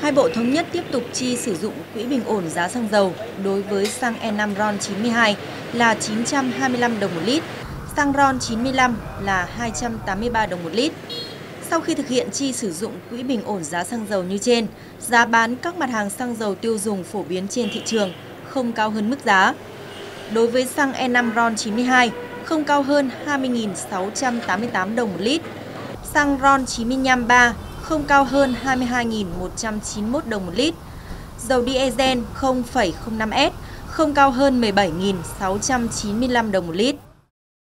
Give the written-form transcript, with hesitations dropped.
Hai bộ thống nhất tiếp tục chi sử dụng quỹ bình ổn giá xăng dầu đối với xăng E5 RON92 là 925 đồng một lít, xăng RON95 là 283 đồng một lít. Sau khi thực hiện chi sử dụng quỹ bình ổn giá xăng dầu như trên, giá bán các mặt hàng xăng dầu tiêu dùng phổ biến trên thị trường không cao hơn mức giá. Đối với xăng E5 RON92 không cao hơn 20.688 đồng một lít, xăng RON95 không cao hơn 22.191 đồng một lít, dầu diesel 0,05S không cao hơn 17.695 đồng một lít.